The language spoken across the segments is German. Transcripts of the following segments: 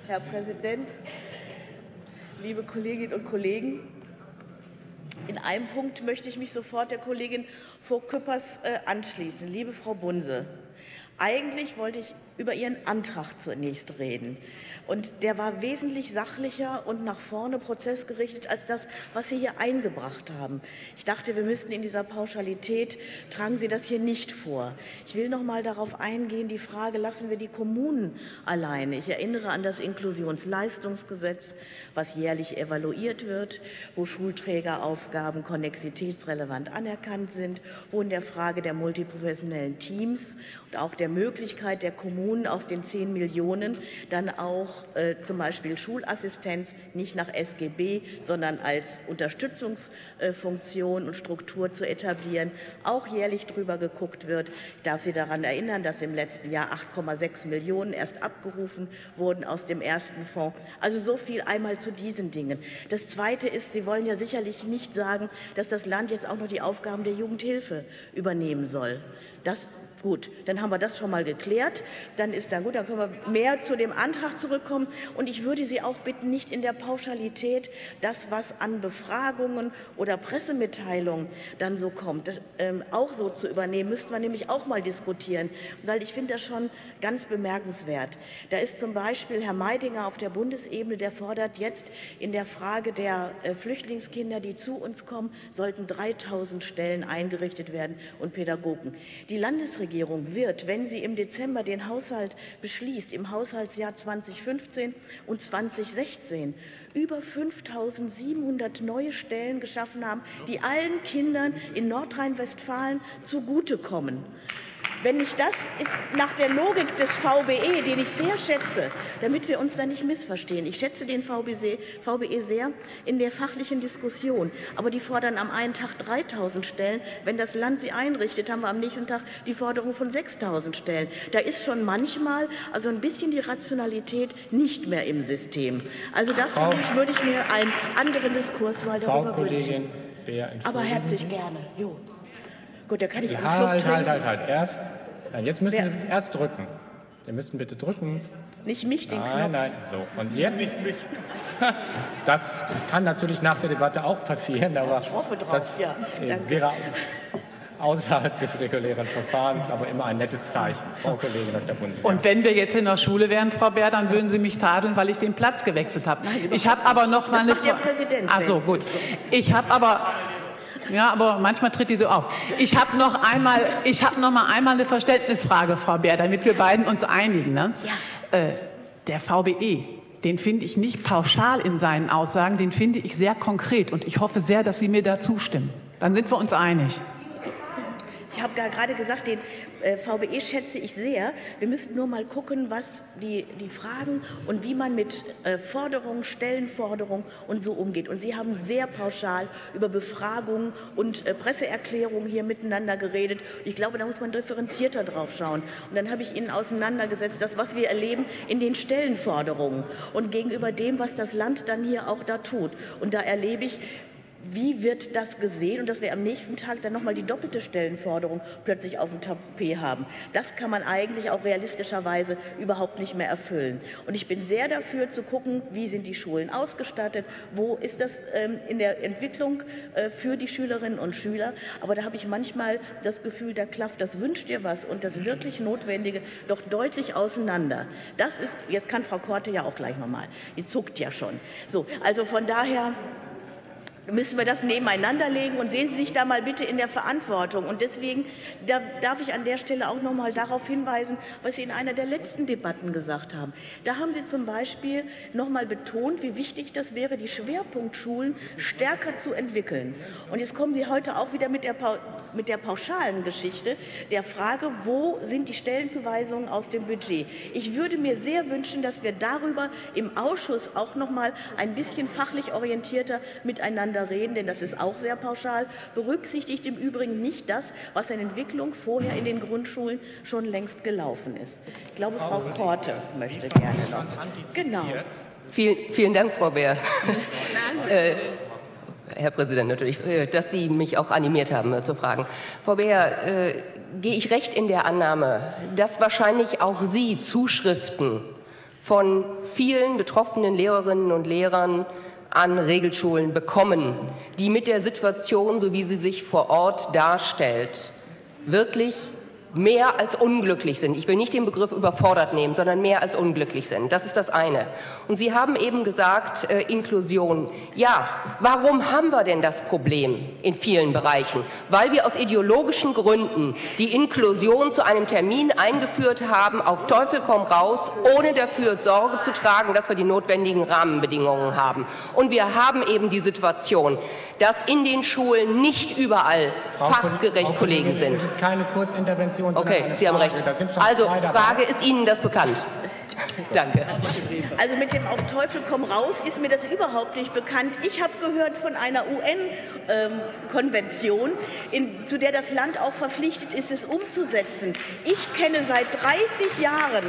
Herr Präsident, liebe Kolleginnen und Kollegen! In einem Punkt möchte ich mich sofort der Kollegin Vogt-Küppers anschließen. Liebe Frau Bunse, eigentlich wollte ich über Ihren Antrag zunächst reden. Und der war wesentlich sachlicher und nach vorne prozessgerichtet als das, was Sie hier eingebracht haben. Ich dachte, wir müssten in dieser Pauschalität, tragen Sie das hier nicht vor. Ich will noch mal darauf eingehen, die Frage, lassen wir die Kommunen alleine? Ich erinnere an das Inklusionsleistungsgesetz, was jährlich evaluiert wird, wo Schulträgeraufgaben konnexitätsrelevant anerkannt sind, wo in der Frage der multiprofessionellen Teams und auch der Möglichkeit der Kommunen aus den 10 Millionen dann auch zum Beispiel Schulassistenz nicht nach SGB, sondern als Unterstützungsfunktion und Struktur zu etablieren, auch jährlich drüber geguckt wird. Ich darf Sie daran erinnern, dass im letzten Jahr 8,6 Millionen erst abgerufen wurden aus dem ersten Fonds. Also so viel einmal zu diesen Dingen. Das Zweite ist, Sie wollen ja sicherlich nicht sagen, dass das Land jetzt auch noch die Aufgaben der Jugendhilfe übernehmen soll. Gut, dann haben wir das schon mal geklärt. Dann ist dann gut, dann können wir mehr zu dem Antrag zurückkommen. Und ich würde Sie auch bitten, nicht in der Pauschalität das, was an Befragungen oder Pressemitteilungen dann so kommt, auch so zu übernehmen. Müssten wir nämlich auch mal diskutieren, weil ich finde das schon ganz bemerkenswert. Da ist zum Beispiel Herr Meidinger auf der Bundesebene, der fordert jetzt in der Frage der Flüchtlingskinder, die zu uns kommen, sollten 3.000 Stellen eingerichtet werden und Pädagogen. Die Landesregierung wird, wenn sie im Dezember den Haushalt beschließt, im Haushaltsjahr 2015 und 2016 über 5.700 neue Stellen geschaffen haben, die allen Kindern in Nordrhein-Westfalen zugutekommen. Wenn nicht das ist nach der Logik des VBE, den ich sehr schätze, damit wir uns da nicht missverstehen. Ich schätze den VBE sehr in der fachlichen Diskussion, aber die fordern am einen Tag 3.000 Stellen. Wenn das Land sie einrichtet, haben wir am nächsten Tag die Forderung von 6.000 Stellen. Da ist schon manchmal also ein bisschen die Rationalität nicht mehr im System. Also da würde ich mir einen anderen Diskurs mal darüber wünschen. Aber herzlich gerne. Jo. Gut, da kann ich Halt. Jetzt müssen Sie erst drücken. Sie müssen bitte drücken. Nicht mich, den Knopf. Nein, so. Und jetzt? Das kann natürlich nach der Debatte auch passieren, aber ich hoffe drauf, das ja. wäre außerhalb des regulären Verfahrens, aber immer ein nettes Zeichen, Frau Kollegin Dr. Bunse. Und wenn wir jetzt in der Schule wären, Frau Bär, dann würden Sie mich tadeln, weil ich den Platz gewechselt habe. Ich habe aber noch mal eine Frage. Der Präsident. Ach so, gut. Ich habe aber... Ja, aber manchmal tritt die so auf. Ich habe noch einmal eine Verständnisfrage, Frau Bär, damit wir beiden uns einigen. Ne? Ja. Der VBE, den finde ich nicht pauschal in seinen Aussagen, den finde ich sehr konkret. Und ich hoffe sehr, dass Sie mir da zustimmen. Dann sind wir uns einig. Ich habe gerade gesagt, den VBE schätze ich sehr. Wir müssten nur mal gucken, was die Fragen und wie man mit Forderungen, Stellenforderungen und so umgeht. Und Sie haben sehr pauschal über Befragungen und Presseerklärungen hier miteinander geredet. Und ich glaube, da muss man differenzierter drauf schauen. Und dann habe ich Ihnen auseinandergesetzt, das, was wir erleben in den Stellenforderungen und gegenüber dem, was das Land dann hier auch da tut. Und da erlebe ich, wie wird das gesehen und dass wir am nächsten Tag dann nochmal die doppelte Stellenforderung plötzlich auf dem Tapet haben. Das kann man eigentlich auch realistischerweise überhaupt nicht mehr erfüllen. Und ich bin sehr dafür zu gucken, wie sind die Schulen ausgestattet, wo ist das in der Entwicklung für die Schülerinnen und Schüler. Aber da habe ich manchmal das Gefühl, da klafft das Wünsch dir was und das wirklich Notwendige doch deutlich auseinander. Das ist, jetzt kann Frau Korte ja auch gleich nochmal, die zuckt ja schon. So, also von daher müssen wir das nebeneinander legen und sehen Sie sich da mal bitte in der Verantwortung. Und deswegen darf ich an der Stelle auch noch mal darauf hinweisen, was Sie in einer der letzten Debatten gesagt haben. Da haben Sie zum Beispiel noch mal betont, wie wichtig das wäre, die Schwerpunktschulen stärker zu entwickeln. Und jetzt kommen Sie heute auch wieder mit der pauschalen Geschichte der Frage, wo sind die Stellenzuweisungen aus dem Budget. Ich würde mir sehr wünschen, dass wir darüber im Ausschuss auch noch mal ein bisschen fachlich orientierter miteinander reden, denn das ist auch sehr pauschal, berücksichtigt im Übrigen nicht das, was an Entwicklung vorher in den Grundschulen schon längst gelaufen ist. Ich glaube, Frau Korte möchte gerne noch. Genau. Vielen Dank, Frau Bär. Herr Präsident, natürlich, dass Sie mich auch animiert haben zu fragen. Frau Bär, gehe ich recht in der Annahme, dass wahrscheinlich auch Sie Zuschriften von vielen betroffenen Lehrerinnen und Lehrern an Regelschulen bekommen, die mit der Situation, so wie sie sich vor Ort darstellt, wirklich mehr als unglücklich sind. Ich will nicht den Begriff überfordert nehmen, sondern mehr als unglücklich sind. Das ist das eine. Und Sie haben eben gesagt, Inklusion. Ja, warum haben wir denn das Problem in vielen Bereichen? Weil wir aus ideologischen Gründen die Inklusion zu einem Termin eingeführt haben, auf Teufel komm raus, ohne dafür Sorge zu tragen, dass wir die notwendigen Rahmenbedingungen haben. Und wir haben eben die Situation, dass in den Schulen nicht überall fachgerecht Kollegen sind. Das ist keine Kurzintervention. Okay, Sie haben recht. Also, Frage, ist Ihnen das bekannt? Danke. Also mit dem auf Teufel komm raus ist mir das überhaupt nicht bekannt. Ich habe gehört von einer UN-Konvention, zu der das Land auch verpflichtet ist, es umzusetzen. Ich kenne seit 30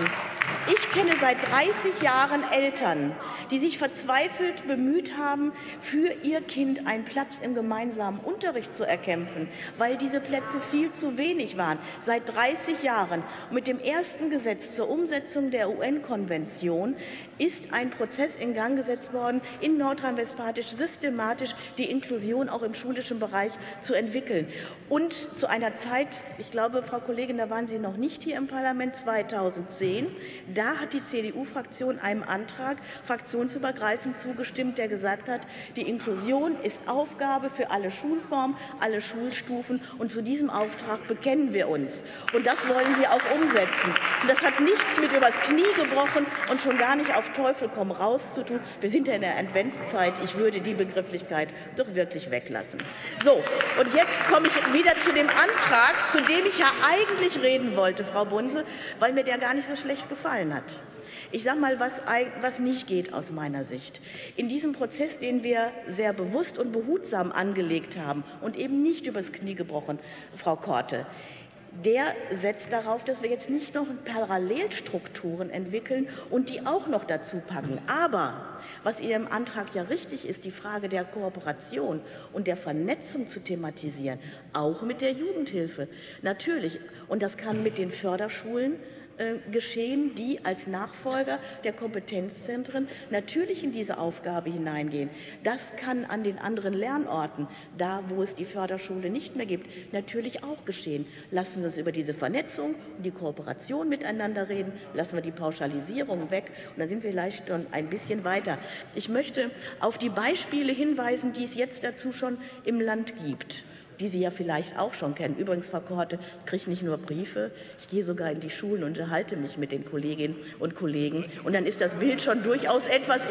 Jahren Eltern, die sich verzweifelt bemüht haben, für ihr Kind einen Platz im gemeinsamen Unterricht zu erkämpfen, weil diese Plätze viel zu wenig waren. Seit 30 Jahren. Und mit dem ersten Gesetz zur Umsetzung der UN-Konvention ist ein Prozess in Gang gesetzt worden, in Nordrhein-Westfalen systematisch die Inklusion auch im schulischen Bereich zu entwickeln. Und zu einer Zeit, ich glaube, Frau Kollegin, da waren Sie noch nicht hier im Parlament, 2010, da hat die CDU-Fraktion einem Antrag fraktionsübergreifend zugestimmt, der gesagt hat, die Inklusion ist Aufgabe für alle Schulformen, alle Schulstufen, und zu diesem Auftrag bekennen wir uns. Und das wollen wir auch umsetzen. Und das hat nichts mit übers Knie gebrochen und schon gar nicht auf Teufel komm raus zu tun. Wir sind ja in der Adventszeit. Ich würde die Begrifflichkeit doch wirklich weglassen. So, und jetzt komme ich wieder zu dem Antrag, zu dem ich ja eigentlich reden wollte, Frau Bunse, weil mir der gar nicht so schlecht gefallen hat. Ich sage mal, was nicht geht aus meiner Sicht. In diesem Prozess, den wir sehr bewusst und behutsam angelegt haben und eben nicht übers Knie gebrochen, Frau Korte, der setzt darauf, dass wir jetzt nicht noch Parallelstrukturen entwickeln und die auch noch dazu packen. Aber was in Ihrem Antrag ja richtig ist, die Frage der Kooperation und der Vernetzung zu thematisieren, auch mit der Jugendhilfe. Natürlich, und das kann mit den Förderschulen geschehen, die als Nachfolger der Kompetenzzentren natürlich in diese Aufgabe hineingehen. Das kann an den anderen Lernorten, da wo es die Förderschule nicht mehr gibt, natürlich auch geschehen. Lassen Sie uns über diese Vernetzung und die Kooperation miteinander reden, lassen wir die Pauschalisierung weg und dann sind wir vielleicht schon ein bisschen weiter. Ich möchte auf die Beispiele hinweisen, die es jetzt dazu schon im Land gibt, die Sie ja vielleicht auch schon kennen. Übrigens, Frau Korte, ich kriege nicht nur Briefe, ich gehe sogar in die Schulen und unterhalte mich mit den Kolleginnen und Kollegen. Und dann ist das Bild schon durchaus etwas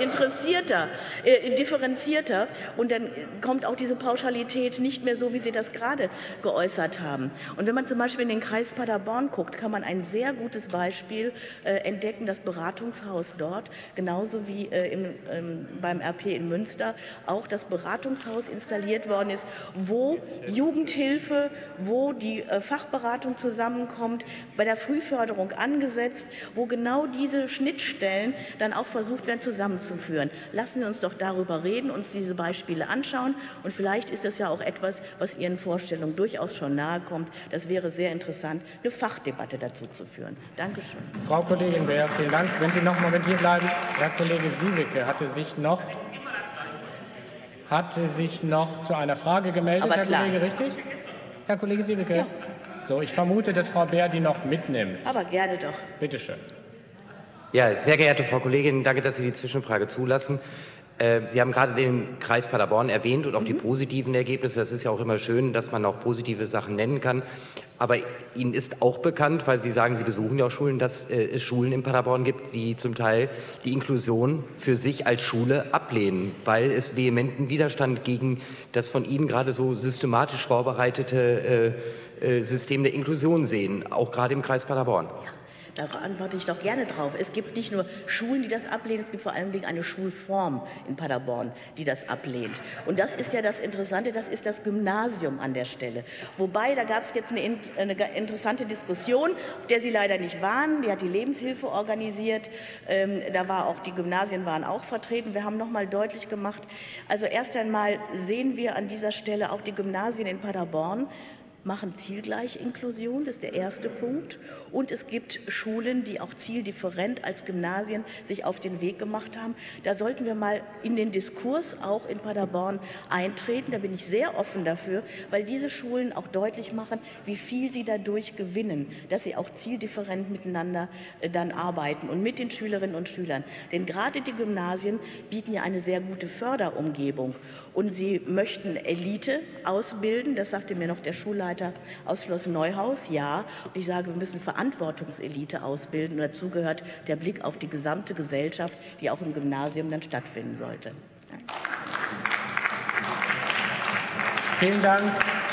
differenzierter. Und dann kommt auch diese Pauschalität nicht mehr so, wie Sie das gerade geäußert haben. Und wenn man zum Beispiel in den Kreis Paderborn guckt, kann man ein sehr gutes Beispiel entdecken, das Beratungshaus dort, genauso wie beim RP in Münster, auch das Beratungshaus installiert worden ist, wo Jugendhilfe, wo die Fachberatung zusammenkommt, bei der Frühförderung angesetzt, wo genau diese Schnittstellen dann auch versucht werden zusammenzuführen. Lassen Sie uns doch darüber reden, uns diese Beispiele anschauen und vielleicht ist das ja auch etwas, was Ihren Vorstellungen durchaus schon nahe kommt. Das wäre sehr interessant, eine Fachdebatte dazu zu führen. Dankeschön. Frau Kollegin Beer, vielen Dank. Wenn Sie noch einen Moment hier bleiben. Herr Kollege Siewicke hatte sich noch zu einer Frage gemeldet, Aber Herr klar. Kollege, richtig? Herr Kollege Siewicke? Ja. So, ich vermute, dass Frau Beer die noch mitnimmt. Aber gerne doch. Bitte schön. Ja, sehr geehrte Frau Kollegin, danke, dass Sie die Zwischenfrage zulassen. Sie haben gerade den Kreis Paderborn erwähnt und auch die positiven Ergebnisse. Das ist ja auch immer schön, dass man auch positive Sachen nennen kann. Aber Ihnen ist auch bekannt, weil Sie sagen, Sie besuchen ja auch Schulen, dass es Schulen in Paderborn gibt, die zum Teil die Inklusion für sich als Schule ablehnen, weil es vehementen Widerstand gegen das von Ihnen gerade so systematisch vorbereitete System der Inklusion sehen, auch gerade im Kreis Paderborn. Da antworte ich doch gerne drauf. Es gibt nicht nur Schulen, die das ablehnen, es gibt vor allem eine Schulform in Paderborn, die das ablehnt. Und das ist ja das Interessante, das ist das Gymnasium an der Stelle. Wobei, da gab es jetzt eine interessante Diskussion, auf der Sie leider nicht waren. Die hat die Lebenshilfe organisiert. Die Gymnasien waren auch vertreten. Wir haben noch mal deutlich gemacht, also erst einmal sehen wir an dieser Stelle auch die Gymnasien in Paderborn machen zielgleich Inklusion, das ist der erste Punkt. Und es gibt Schulen, die auch zieldifferent als Gymnasien sich auf den Weg gemacht haben. Da sollten wir mal in den Diskurs auch in Paderborn eintreten. Da bin ich sehr offen dafür, weil diese Schulen auch deutlich machen, wie viel sie dadurch gewinnen, dass sie auch zieldifferent miteinander dann arbeiten und mit den Schülerinnen und Schülern. Denn gerade die Gymnasien bieten ja eine sehr gute Förderumgebung. Und sie möchten Elite ausbilden, das sagte mir noch der Schulleiter aus Schloss Neuhaus, ja. Und ich sage, wir müssen Verantwortungselite ausbilden. Und dazu gehört der Blick auf die gesamte Gesellschaft, die auch im Gymnasium dann stattfinden sollte. Vielen Dank.